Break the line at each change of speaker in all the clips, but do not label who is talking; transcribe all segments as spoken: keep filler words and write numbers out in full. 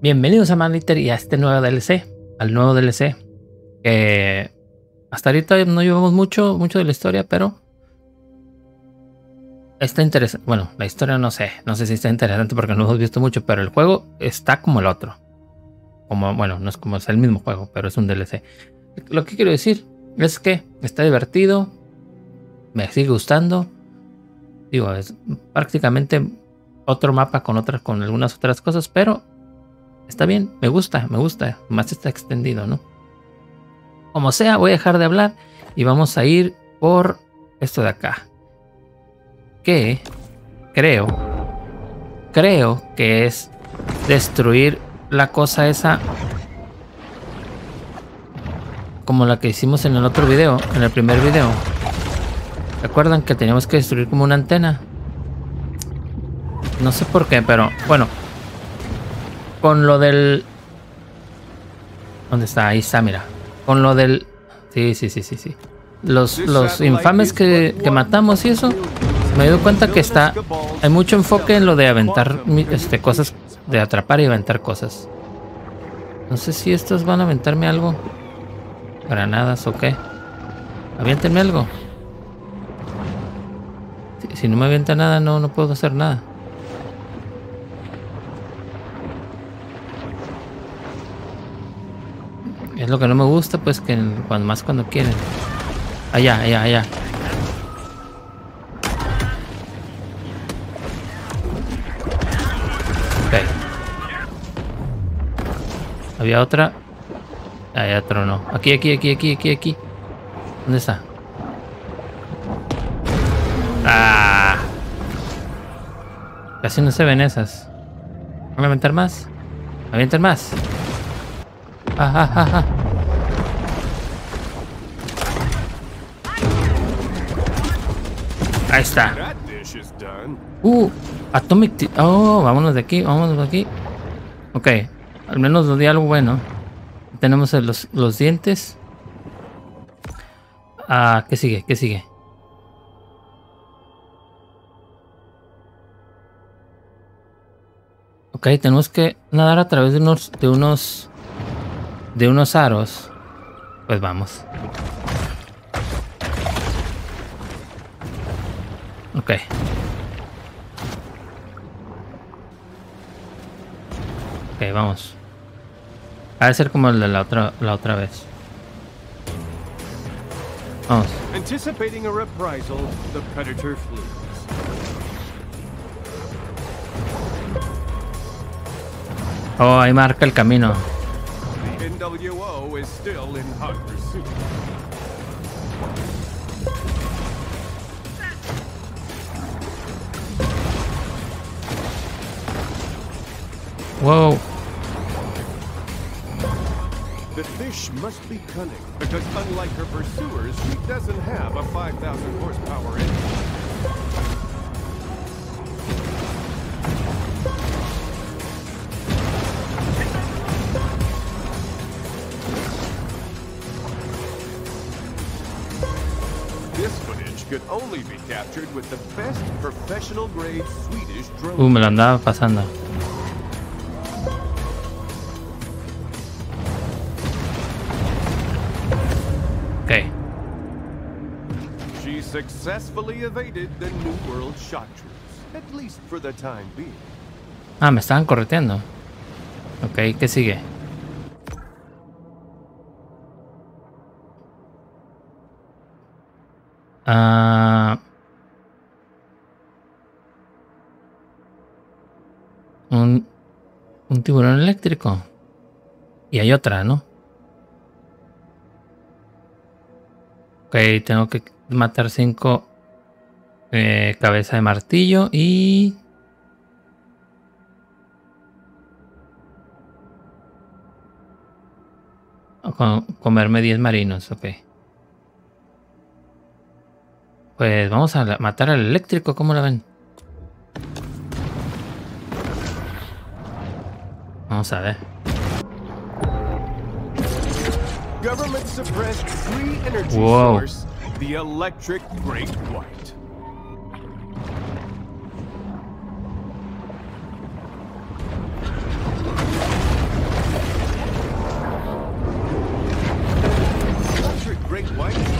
Bienvenidos a Manliter y a este nuevo D L C, al nuevo D L C. Que hasta ahorita no llevamos mucho, mucho de la historia, pero está interesante. Bueno, la historia no sé, no sé si está interesante porque no hemos visto mucho, pero el juego está como el otro. Como, bueno, no es como es el mismo juego, pero es un D L C. Lo que quiero decir es que está divertido, me sigue gustando. Digo, es prácticamente otro mapa con otras, con algunas otras cosas, pero está bien, me gusta, me gusta. Más está extendido, ¿no? Como sea, voy a dejar de hablar y vamos a ir por esto de acá. Que creo, creo que es destruir la cosa esa, como la que hicimos en el otro video, en el primer video. ¿Recuerdan que teníamos que destruir como una antena? No sé por qué, pero bueno. Con lo del... ¿Dónde está? Ahí está, mira. Con lo del... Sí, sí, sí, sí, sí. Los, los infames que, que matamos y eso. Me doy cuenta que está... Hay mucho enfoque en lo de aventar este, cosas. De atrapar y aventar cosas. No sé si estos van a aventarme algo. Granadas o qué. Aviéntenme algo. Si, si no me avienta nada, no, no puedo hacer nada. Es lo que no me gusta, pues, que cuando, más cuando quieren. Allá, allá, allá. Ok. Había otra. Hay otro no. Aquí, aquí, aquí, aquí, aquí, aquí. ¿Dónde está? Ah. Casi no se ven esas. ¿Van a aventar más? ¿Avientan más? Ah, ah, ah, ah. Ahí está. Uh, Atomic. Oh, vámonos de aquí, vámonos de aquí. Ok, al menos nos dio algo bueno. Tenemos los, los dientes. Ah, ¿qué sigue? ¿Qué sigue? Ok, tenemos que nadar a través de unos... De unos de unos aros. Pues vamos. Ok. Ok, vamos. Va a ser como el de la otra, la otra vez. Vamos.
Anticipating a reprisal, the predator flees.
Oh, ahí marca el camino.
N W O is still in hot pursuit.
Wow.
The fish must be cunning because, unlike her pursuers, she doesn't have a five thousand horsepower engine. Could only be captured with the best professional grade Swedish drone.
Uh, me lo andaba pasando. Okay.
She successfully evaded the New World shock troops, at least for the time being.
Ah, me estaban correteando. Ok, ¿qué sigue? Ah, un, un tiburón eléctrico. Y hay otra, ¿no? Ok, tengo que matar cinco eh, cabeza de martillo y... Con, comerme diez marinos, ok. Pues vamos a matar al eléctrico, ¿cómo la ven? Vamos a ver.
Government suppressed free energy
Wow.
source, the electric great white.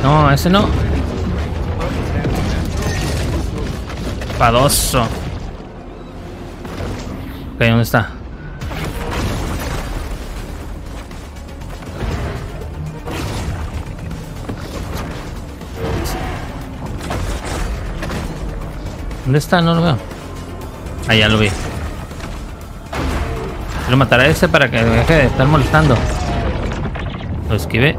No, ese no. Padoso. Ok, ¿dónde está? ¿Dónde está? No lo veo. Ah, ya lo vi. Quiero matar a ese para que deje de estar molestando. Lo esquivé.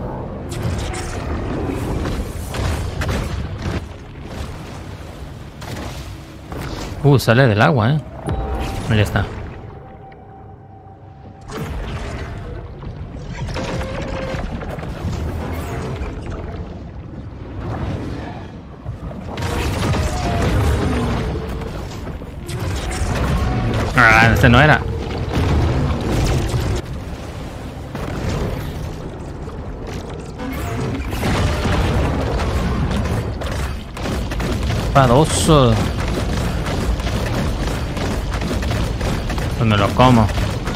Uh, sale del agua, eh. Ya está. Ah, este no era. Padoso. Pues me lo como.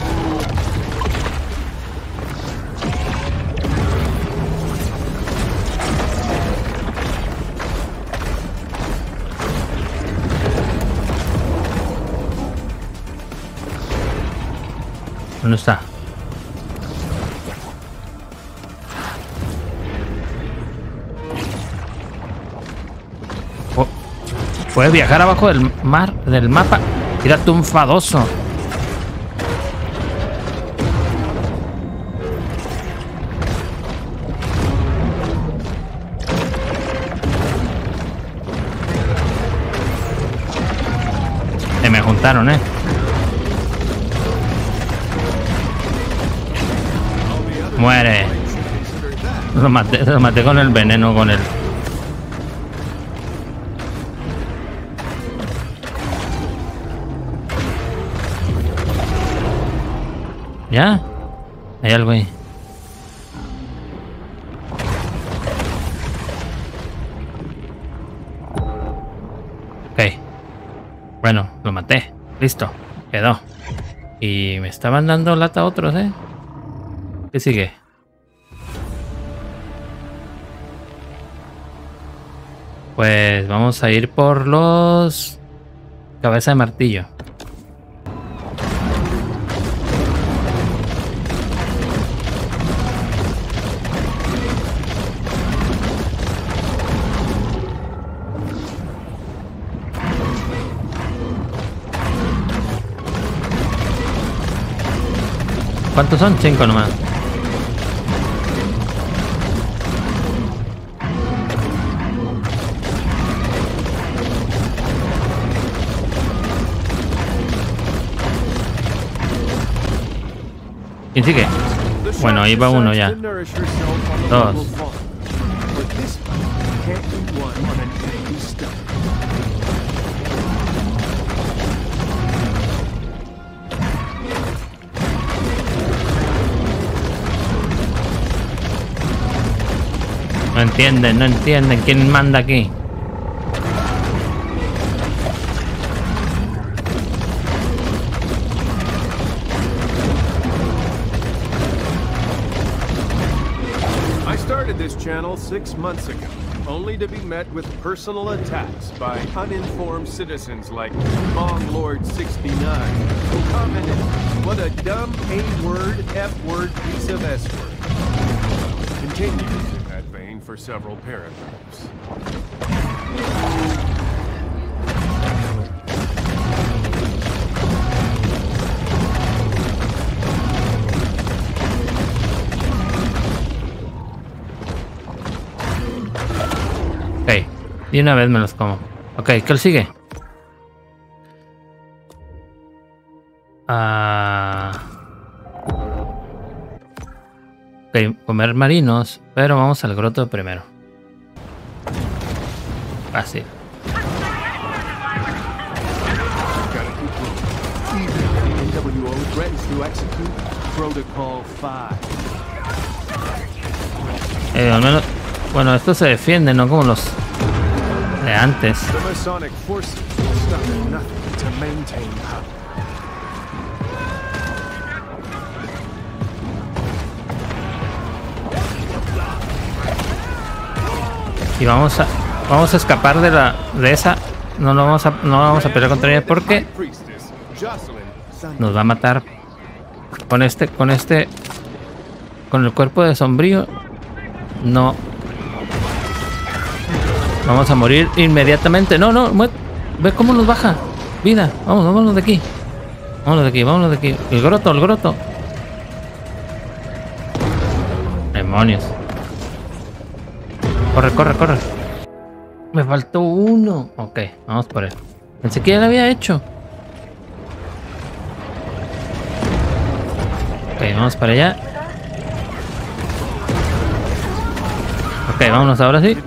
¿Dónde está? Oh, puedes viajar abajo del mar, del mapa. Tírate un fadoso. Se me juntaron, eh. Muere. Lo maté, lo maté con el veneno, con el... ¿Ya? Hay algo ahí. Ok. Bueno, lo maté. Listo. Quedó. Y me estaban dando lata otros, ¿eh? ¿Qué sigue? Pues vamos a ir por los... Cabeza de martillo. ¿Cuántos son? Cinco nomás. ¿Quién sigue? Bueno, ahí va uno ya. Dos. No entienden, no entienden. ¿Quién manda aquí?
I started this channel six months ago, only to be met with personal attacks by uninformed citizens like Mong Lord sixty-nine, who commented, "What a dumb A-word, F-word piece of S-word." Continues in that vein for several paragraphs.
Ok, y una vez me los como. Ok, ¿qué le sigue? Ah... Ok, comer marinos, pero vamos al groto primero. Fácil. Eh, al menos, bueno, estos se defienden, no como los de antes. Y vamos a vamos a escapar de la de esa. No, no vamos a no vamos a pelear contra ella porque nos va a matar con este con este con el cuerpo de sombrío. No. Vamos a morir inmediatamente. No, no, ve cómo nos baja vida. Vamos, vámonos de aquí. Vámonos de aquí, vámonos de aquí. El groto, el groto. Demonios. Corre, corre, corre. Me faltó uno. Ok, vamos por él. Pensé que ya lo había hecho. Ok, vamos para allá. Ok, vámonos ahora sí.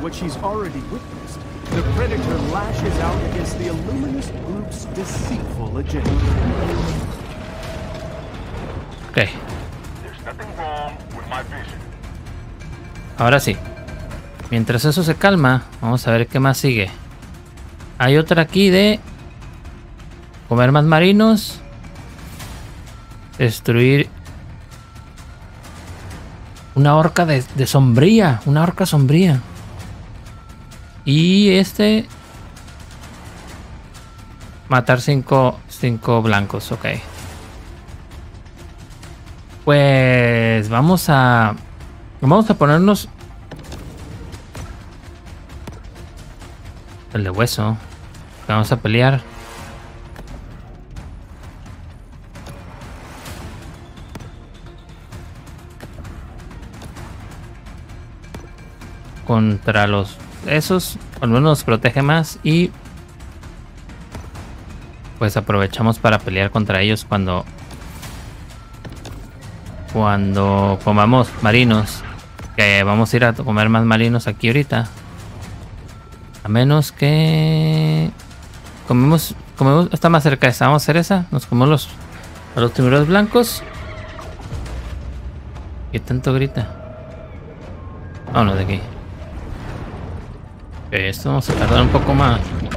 Ok. Ahora sí. Mientras eso se calma, vamos a ver qué más sigue. Hay otra aquí de comer más marinos. Destruir una orca de, de sombría. Una orca sombría. Y este... Matar cinco, cinco blancos, ok. Pues vamos a... Vamos a ponernos... El de hueso. Vamos a pelear. Contra los... Esos, al menos nos protege más y... Pues aprovechamos para pelear contra ellos cuando... Cuando comamos marinos. Que vamos a ir a comer más marinos aquí ahorita. A menos que... Comemos... Comemos... Está más cerca esa. Vamos a hacer esa. Nos comemos los... A los tiburones blancos. ¿Qué tanto grita? Vámonos de aquí. Ok, esto vamos a tardar un poco más.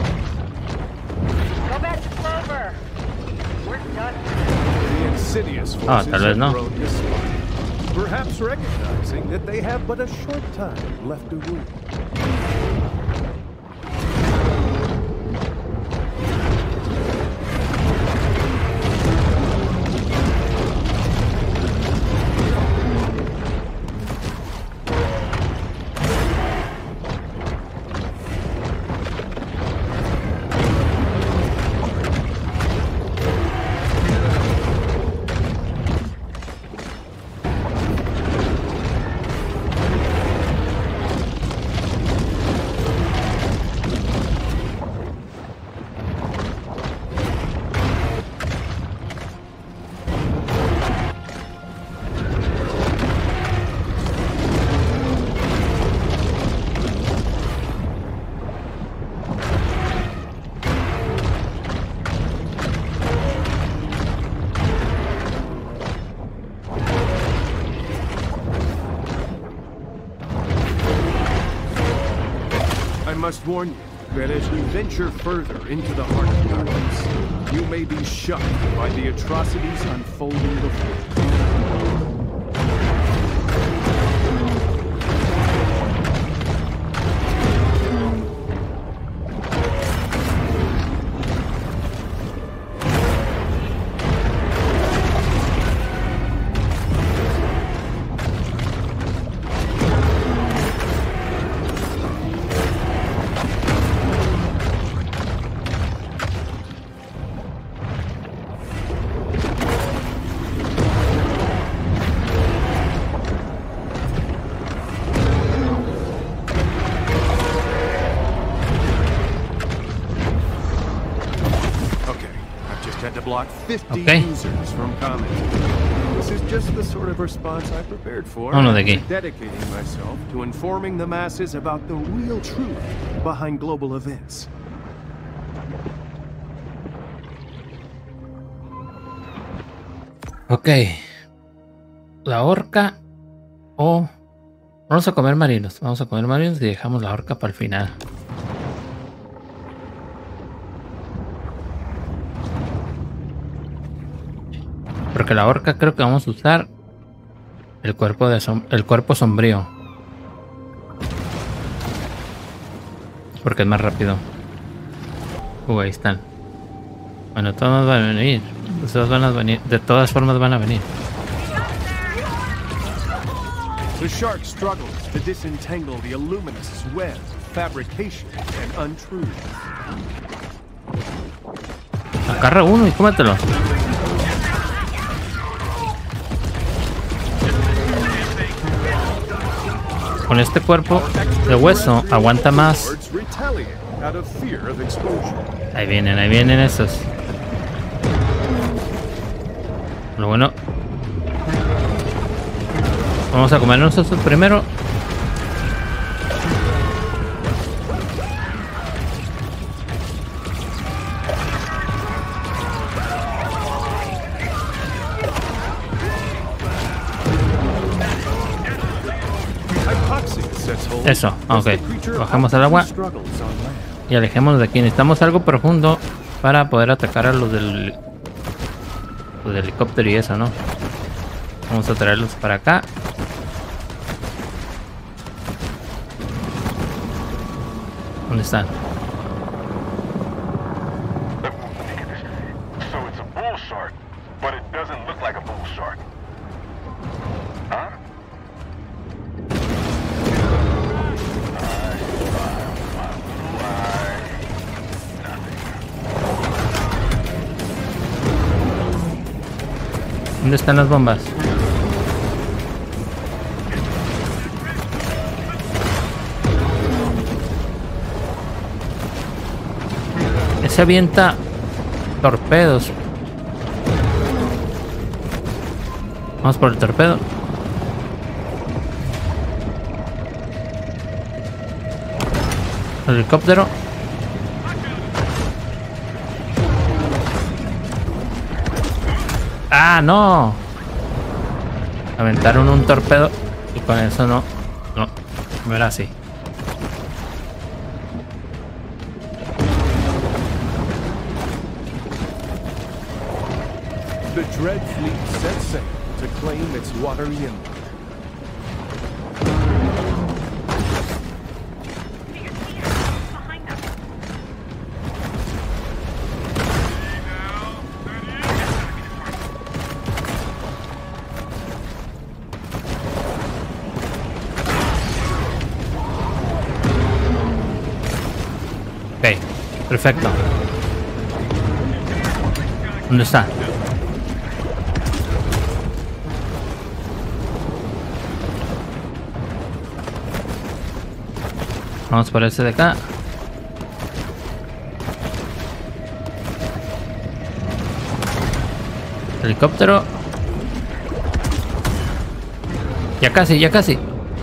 Ah, tal vez no.
Perhaps recognizing that they have but a short time left to rule. I must warn you that as we venture further into the heart of darkness, you may be shocked by the atrocities unfolding before you. Block fifty
okay.
users from commenting. This is just the sort of response I prepared for.
Oh, no, de aquí.
Dedicating myself to informing the masses about the real truth behind global events.
Ok. La orca o... Vamos a comer marinos. Vamos a comer marinos y dejamos la orca para el final. Porque la orca creo que vamos a usar el cuerpo de som el cuerpo sombrío. Porque es más rápido. Uh, ahí están. Bueno, todos van a venir. Todos van a venir. De todas formas van a venir.
The shark struggles to disentangle the illuminous web of fabrication and untruth.
Agarra uno y cómetelo. Con este cuerpo de hueso aguanta más. Ahí vienen, ahí vienen esos. Lo bueno. Vamos a comernos estos primero. Eso, ok. Bajamos al agua y alejémonos de aquí. Necesitamos algo profundo para poder atacar a los del, los del helicóptero y eso, ¿no? Vamos a traerlos para acá. ¿Dónde están? ¿Dónde están las bombas? Ese avienta torpedos. Vamos por el torpedo. El helicóptero. ¡Ah, no! Aventaron un torpedo y con eso no. No, no era así.
The Dread Fleet set sail to claim its watery inlet.
Ok, perfecto. ¿Dónde está? Vamos por ese de acá. Helicóptero. Ya casi, ya casi.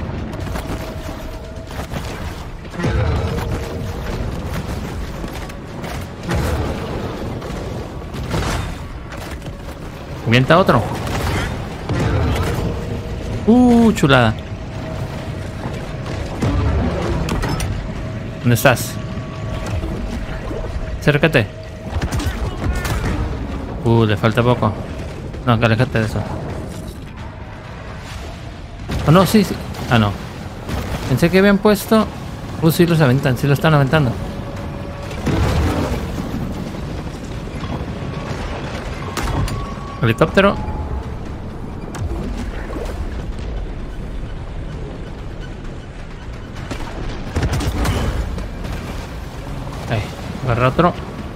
Avienta otro. Uh, chulada. ¿Dónde estás? Acércate. Uh, le falta poco. No, que aléjate de eso. Oh, no, sí, sí. Ah, no. Pensé que habían puesto... Uh, sí los aventan, sí lo están aventando. Helicóptero. Ahí, agarra otro.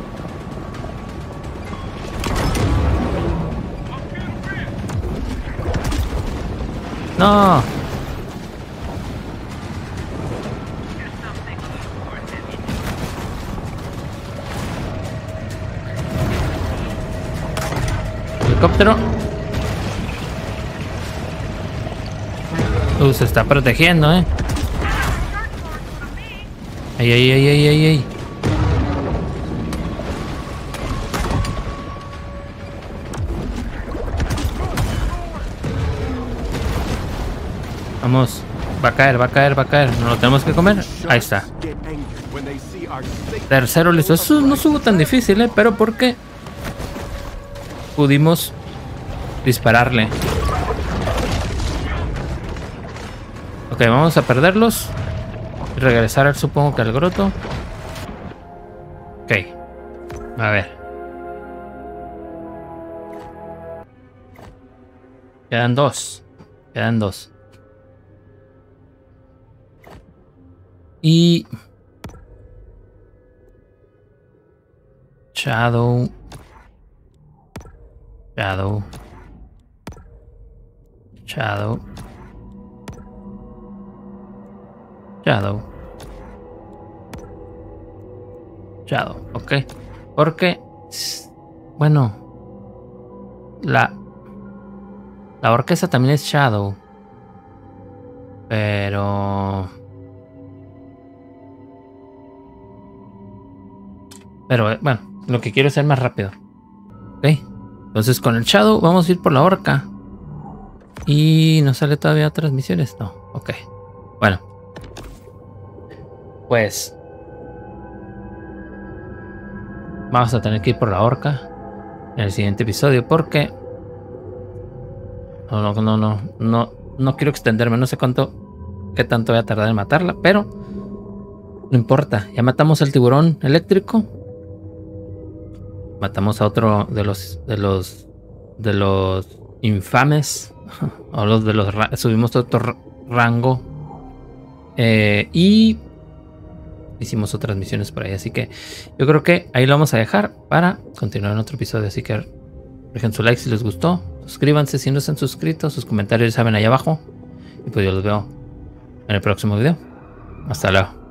No. Helicóptero. Uh, se está protegiendo, eh. Ay, ay, ay, ay, ay, ay. Vamos. Va a caer, va a caer, va a caer. ¿No lo tenemos que comer? Ahí está. Tercero listo. Eso no estuvo tan difícil, eh. Pero ¿por qué? Pudimos dispararle. Ok, vamos a perderlos y regresar, supongo que al groto. Ok. A ver. Quedan dos. Quedan dos. Y... Shadow. Shadow. Shadow. Shadow. Shadow. Ok. Porque... Bueno... La... La orquesta también es Shadow. Pero... Pero bueno, lo que quiero es ser más rápido. Ok. Entonces con el Shadow vamos a ir por la orca. Y no sale todavía otras misiones. No. Ok. Bueno. Pues... Vamos a tener que ir por la orca en el siguiente episodio porque... No, no, no, no, no, no quiero extenderme, no sé cuánto, qué tanto voy a tardar en matarla, pero no importa, ya matamos al tiburón eléctrico, matamos a otro de los, de los, de los infames, o los de los, subimos otro rango, eh, y hicimos otras misiones por ahí, así que yo creo que ahí lo vamos a dejar para continuar en otro episodio, así que dejen su like si les gustó. Suscríbanse si no están suscritos. Sus comentarios saben ahí abajo. Y pues yo los veo en el próximo video. Hasta luego.